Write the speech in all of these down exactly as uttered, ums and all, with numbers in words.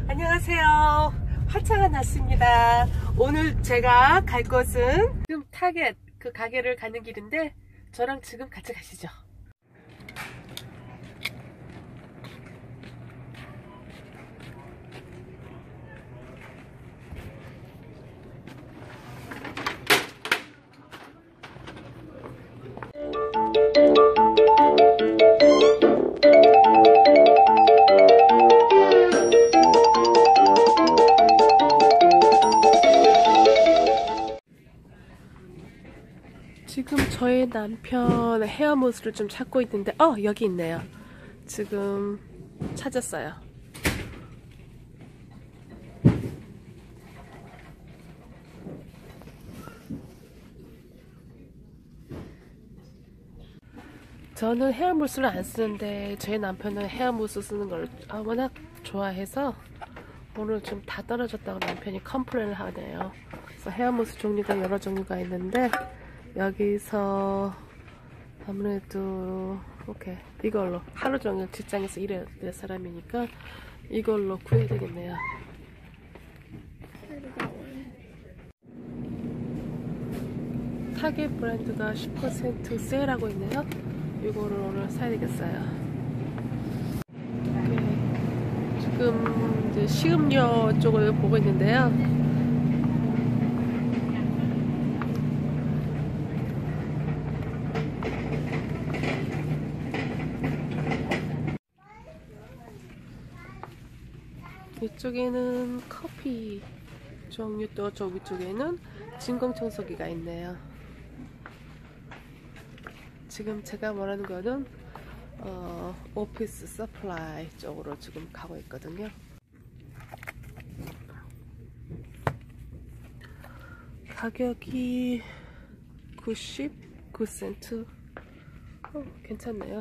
안녕하세요. 화창한 날씨입니다. 오늘 제가 갈 곳은 지금 타겟 그 가게를 가는 길인데 저랑 지금 같이 가시죠. 지금 저희 남편 헤어모스를 좀 찾고 있는데 어 여기 있네요. 지금 찾았어요. 저는 헤어무스를 안 쓰는데 저희 남편은 헤어무스 쓰는 걸 워낙 좋아해서 오늘 좀 다 떨어졌다고 남편이 컴플레인을 하네요. 그래서 헤어무스 종류가 여러 종류가 있는데 여기서 아무래도 오케이 이걸로 하루 종일 직장에서 일해야 될 사람이니까 이걸로 구해야 되겠네요. 타겟 브랜드가 십 퍼센트 세일하고 있네요. 이거를 오늘 사야 되겠어요. 오케이. 지금 이제 식음료 쪽을 보고 있는데요. 이쪽에는 커피 종류, 또 저기 쪽에는 진공청소기가 있네요. 지금 제가 말하는 거는 어, 오피스 서플라이 쪽으로 지금 가고 있거든요. 가격이 구십구 센트. 어, 괜찮네요.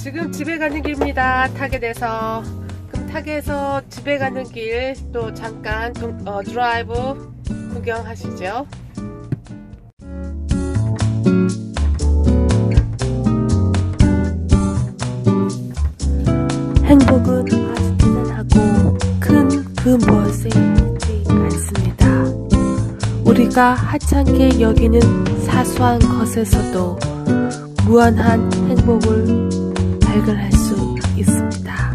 지금 집에 가는 길입니다. 타겟에서. 그럼 타겟에서 집에 가는 길 또 잠깐 동, 어, 드라이브 구경하시죠. 행복은 아주 대단하고 큰 그 무엇에 있지 않습니다. 우리가 하찮게 여기는 사소한 것에서도 무한한 행복을 발견할 수 있습니다.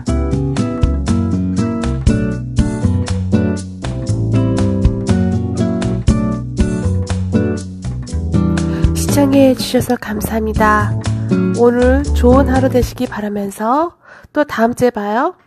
시청해 주셔서 감사합니다. 오늘 좋은 하루 되시기 바라면서 또 다음 주에 봐요.